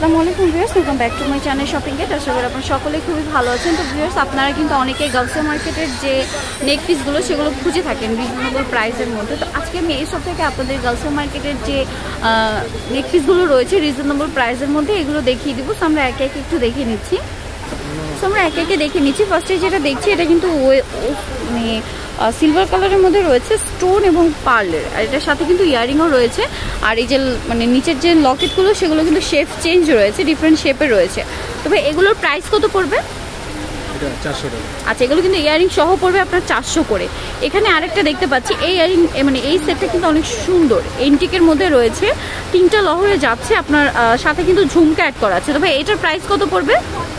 আসসালামু আলাইকুম viewers, welcome back to my channel Shopping Gate. আশা করি আপনারা সকলেই খুবই ভালো আছেন। তো ভিউয়ার্স, আপনারা কিন্তু অনেকেই গার্লসের মার্কেটের যে নেক পিসগুলো সেগুলো খুঁজে থাকেন রিজনেবল প্রাইসের মধ্যে। তো আজকে আমি এই সব থেকে আপনাদের গার্লসের মার্কেটের যে নেক পিসগুলো রয়েছে রিজনেবল প্রাইসের মধ্যে এগুলো দেখিয়ে দিব। তো আমরা একে একে একটু দেখে নিচ্ছি। ফার্স্টে যেটা দেখছি এটা কিন্তু মানে সিলভার কালারের মধ্যে রয়েছে স্টোন এবং পার্লের, আর এটার সাথে কিন্তু ইয়ারিংও রয়েছে। আর এই যে মানে নিচের যে লকেটগুলো সেগুলো কিন্তু শেপ চেঞ্জ রয়েছে, ডিফারেন্ট শেপের রয়েছে। তবে এগুলোর প্রাইস কত পড়বে? আচ্ছা, এগুলো কিন্তু ইয়ারিং সহ পড়বে আপনার 400 করে। এখানে আরেকটা দেখতে পাচ্ছি, এই ইয়ারিং মানে এই সেটটা কিন্তু অনেক সুন্দর, এন্টিকের মধ্যে রয়েছে, 3টা লহরে যাচ্ছে, আপনার সাথে কিন্তু ঝুমকা অ্যাড করা আছে। তবে এটার প্রাইস কত পড়বে?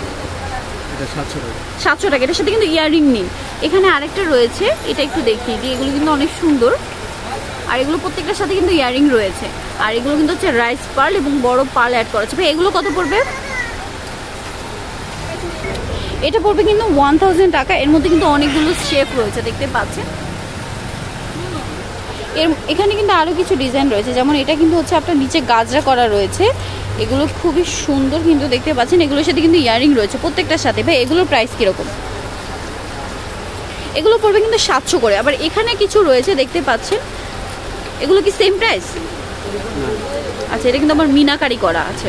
700 টাকা। এটার সাথে কিন্তু ইয়ারিং নেই। এখানে আরেকটা রয়েছে, এটা একটু দেখিয়ে দিই। এগুলো কিন্তু অনেক সুন্দর, আর এগুলো প্রত্যেকটার সাথে কিন্তু ইয়ারিং রয়েছে। আর এগুলো কিন্তু হচ্ছে রাইস পার্ল এবং বড় পার্ল অ্যাড করা আছে। এগুলো কত পড়বে? এটা পড়বে কিন্তু 1000 টাকা। এর মধ্যে কিন্তু অনেকগুলো শেপ রয়েছে, দেখতে পাচ্ছেন। এখানে কিন্তু আরো কিছু ডিজাইন রয়েছে, যেমন এটা কিন্তু হচ্ছে আপনার নিচে গাজরা করা রয়েছে। এগুলো খুবই সুন্দর কিন্তু দেখতে পাচ্ছেন। এগুলোর সাথে কিন্তু ইয়ারিং রয়েছে প্রত্যেকটার সাথে। ভাই এগুলোর প্রাইস কিরকম? এগুলো পড়বে কিন্তু 700 করে। আবার এখানে কিছু রয়েছে দেখতে পাচ্ছেন, এগুলো কি সেম প্রাইস? আচ্ছা, এটা কিন্তু আবার মিনাকারি করা আছে।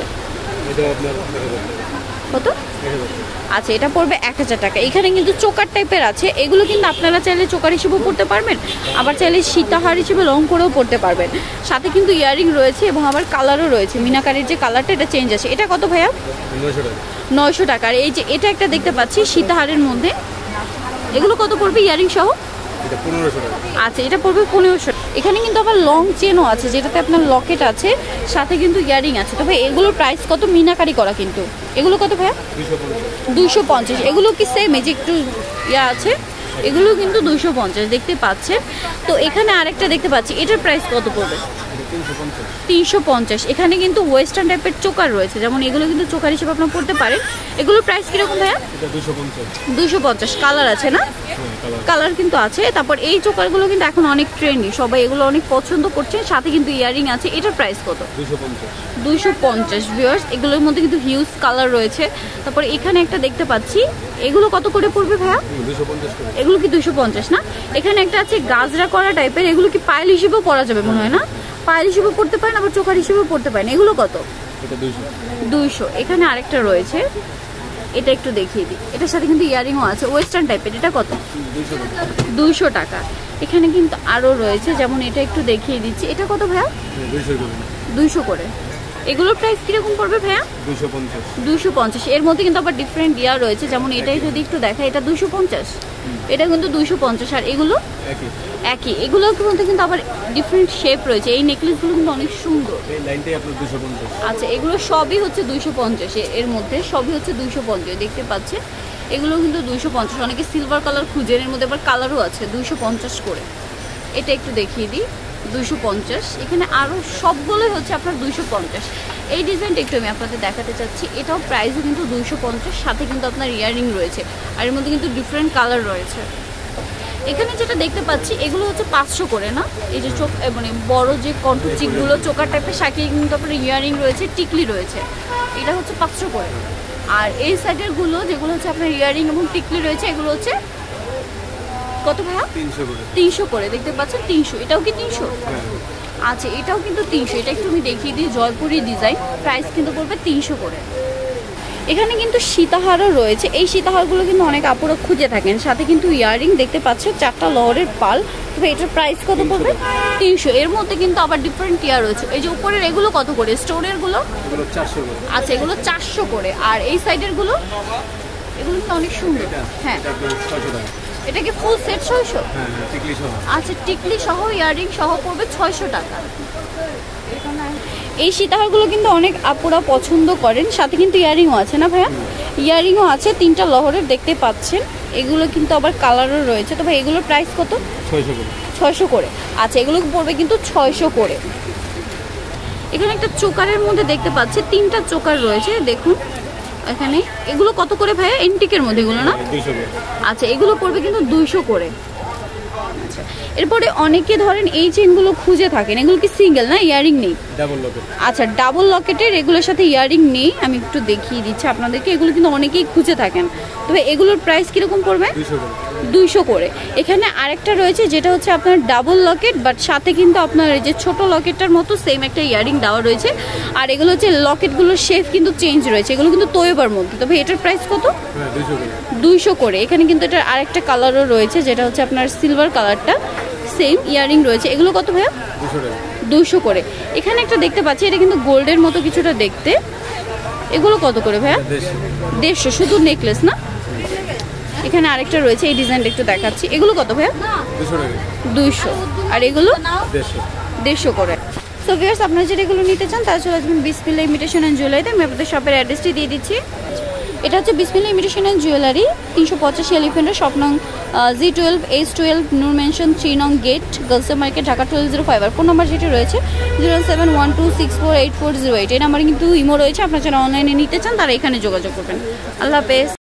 কত? আচ্ছা, এটা পড়বে 1000 টাকা। এখানে কিন্তু চোকার টাইপের আছে। এগুলো কিন্তু আপনারা চাইলে চোকার হিসেবেও পড়তে পারবেন, আবার চাইলে সীতাহার হিসেবে লং করেও পড়তে পারবেন। সাথে কিন্তু ইয়ারিং রয়েছে এবং আবার কালারও রয়েছে। মিনাকারির যে কালারটা এটা চেঞ্জ আছে। এটা কত ভাইয়া? 900 টাকা। আর এই যে এটা একটা দেখতে পাচ্ছি সীতাহারের মধ্যে, এগুলো কত পড়বে ইয়ারিং সহ? আচ্ছা, এটা পড়বে 1500। এখানে কিন্তু আবার লং চেনও আছে, যেটাতে আপনার লকেট আছে, সাথে কিন্তু ইয়ারিং আছে। তবে এগুলোর প্রাইস কত? মিনাকারি করা কিন্তু। এগুলো কত ভাইয়া? 250। এগুলো কি সেম? এই যে একটু ইয়া আছে, এগুলো কিন্তু 250 দেখতে পাচ্ছেন। তো এখানে আরেকটা দেখতে পাচ্ছি, এটার প্রাইস কত পড়বে? 350। এখানে কিন্তু ওয়েস্টার্ন টাইপের চোকার রয়েছে, যেমন এগুলো কিন্তু চোকার হিসেবে আপনার পড়তে পারেন। এগুলোর প্রাইস কিরকম ভাইয়া? 250। কালার আছে না? কালার কিন্তু আছে। তারপর এই চোকারগুলো কিন্তু এখন অনেক ট্রেন্ডি, সবাই এগুলো অনেক পছন্দ করছে। সাথে কিন্তু ইয়ারিং আছে। এটার প্রাইস কত? 250 ভিউয়ার্স। এগুলোর মধ্যে কিন্তু হিউজ কালার রয়েছে। তারপর এখানে একটা দেখতে পাচ্ছি, এগুলো কত করে পড়বে ভাইয়া? এগুলো কি 250 না? এখানে একটা আছে গাজরা করা টাইপের, এগুলো কি পায়েল হিসেবেও পরা যাবে মনে হয় না? পায়েল হিসেবেও পড়তে পারেন, আবার চোকার হিসেবেও পড়তে পারেন। এগুলো কত? 200। এখানে আরেকটা রয়েছে, এটা একটু দেখিয়ে দিই। এটার সাথে কিন্তু ইয়ারিংও আছে, ওয়েস্টার্ন টাইপের। এটা কত? 200 টাকা। এখানে কিন্তু আরো রয়েছে, যেমন এটা একটু দেখিয়ে দিচ্ছি। এটা কত ভাইয়া? 200 করে। এগুলোর প্রাইস কিরকম পড়বে ভাইয়া? 250। এর মধ্যে কিন্তু আবার ডিফারেন্ট ইয়ার রয়েছে, যেমন এটাই যদি একটু দেখায়, এটা 250, এটা কিন্তু 250। আর এগুলো একই। এগুলোর মধ্যে কিন্তু আবার ডিফারেন্ট শেপ রয়েছে। এই নেকলেসগুলো কিন্তু অনেক সুন্দর। আচ্ছা, এগুলো সবই হচ্ছে 250। এর মধ্যে সবই হচ্ছে 250 দেখতে পাচ্ছেন। এগুলো কিন্তু 250। অনেকে সিলভার কালার খুঁজেন, এর মধ্যে আবার কালারও আছে। 250 করে। এটা একটু দেখিয়ে দিই, 250। এখানে আরও সবগুলোই হচ্ছে আপনার 250। এই ডিজাইনটা একটু আমি আপনাদের দেখাতে চাচ্ছি। এটাও প্রাইসও কিন্তু 250, সাথে কিন্তু আপনার ইয়ারিং রয়েছে, আর এর মধ্যে কিন্তু ডিফারেন্ট কালার রয়েছে। এখানে যেটা দেখতে পাচ্ছি, এগুলো হচ্ছে 500 করে না? এই যে চোখ মানে বড় যে কণ্ঠ চিকগুলো চোকার টাইপের, সাথে কিন্তু আপনার ইয়ারিং রয়েছে, টিকলি রয়েছে। এটা হচ্ছে 500 করে। আর এই সাইডের গুলো যেগুলো হচ্ছে আপনার ইয়ারিং এবং টিকলি রয়েছে, এগুলো হচ্ছে কত ভাইয়া? 300 করে। দেখতে পাচ্ছেন 300। এটাও কি 300? আচ্ছা, এটাও কিন্তু 300। এটা একটু আমি দেখিয়ে দিই, জয়পুরি ডিজাইন। প্রাইস কিন্তু পড়বে 300 করে। এখানে কিন্তু সীতাহারও রয়েছে। এই সীতাহারগুলো কিন্তু অনেক আপুরা খুঁজে থাকেন, সাথে কিন্তু ইয়ারিং দেখতে পাচ্ছেন, 4টা লহরের পাল। তবে এটার প্রাইস কত পড়বে? 300। এর মধ্যে কিন্তু আবার ডিফারেন্ট ইয়ার রয়েছে। এই যে উপরের এগুলো কত করে? স্টোনের গুলো 400 করে। আচ্ছা, এগুলো 400 করে। আর এই সাইডের গুলো, এগুলো কিন্তু অনেক সুন্দর। হ্যাঁ, এটা কি ফুল সেট 600? আচ্ছা, টিকলি সহ ইয়ারিং সহ পড়বে 600 টাকা। এই সীতাহারগুলো কিন্তু অনেক আপুরা পছন্দ করেন, সাথে কিন্তু ইয়ারিংও আছে না ভাইয়া? ইয়ারিংও আছে, 3টা লহরের দেখতে পাচ্ছেন। এগুলো কিন্তু আবার কালারও রয়েছে। তবে এগুলোর প্রাইস কত? 600 করে। আচ্ছা, এগুলো পড়বে কিন্তু 600 করে। এখানে একটা চোকারের মধ্যে দেখতে পাচ্ছি, 3টা চোকার রয়েছে দেখুন এখানে। এগুলো কত করে ভাইয়া? এন্টিকের মধ্যে এগুলো না? আচ্ছা, এগুলো পড়বে কিন্তু 200 করে। এরপরে অনেকে ধরেন এই চেনগুলো খুঁজে থাকেন, এগুলো কি সিঙ্গেল না, ইয়ারিং নেই? আচ্ছা, ডাবল লকেটের, এগুলোর সাথে ইয়ারিং নেই। আমি একটু দেখিয়ে দিচ্ছি আপনাদেরকে, এগুলো কিন্তু অনেকেই খুঁজে থাকেন। তবে এগুলোর প্রাইস কীরকম পড়বে? 200 করে। এখানে আরেকটা রয়েছে যেটা হচ্ছে আপনার ডাবল লকেট, বাট সাথে কিন্তু আপনার এই যে ছোট লকেটটার মতো সেম একটা ইয়ারিং দেওয়া রয়েছে। আর এগুলো হচ্ছে লকেটগুলোর শেপ কিন্তু চেঞ্জ রয়েছে, এগুলো কিন্তু তোয়েবার মধ্যে। তবে এটার প্রাইস কত? 200 করে। এখানে কিন্তু এটার আরেকটা কালারও রয়েছে যেটা হচ্ছে আপনার সিলভার কালারটা, সেম ইয়ারিং রয়েছে। এগুলো কত ভাইয়া? 200 করে। এখানে একটা দেখতে পাচ্ছি, এটা কিন্তু গোল্ডের মতো কিছুটা দেখতে। এগুলো কত করে ভাইয়া? 150। শুধু নেকলেস না? এখানে আরেকটা রয়েছে, এই ডিজাইনটা একটু দেখাচ্ছি। এগুলো কত ভাইয়া? 200। আর এগুলো 150 করে। সো ভিউয়ার্স, আপনারা যেটা এগুলো নিতে চান তারা চলে আসবেন বিসমিল্লাহ ইমিটেশন অ্যান্ড জুয়েলারিতে। আমি আপনাদের শপের অ্যাড্রেসটি দিয়ে দিচ্ছি। এটা হচ্ছে বিসমিল্লাহ ইমিটেশন অ্যান্ড জুয়েলারি, 385 এলিফেন্টের শপ নং G12 H12 নূর মেনশন 3 নং গেট, গার্লস মার্কেট, ঢাকা 1205। আর ফোন নাম্বার যেটি রয়েছে 0712648408। এই নাম্বারে কিন্তু ইমো রয়েছে, আপনারা যারা অনলাইনে নিতে চান তারা এখানে যোগাযোগ করবেন। আল্লাহ হাফেজ।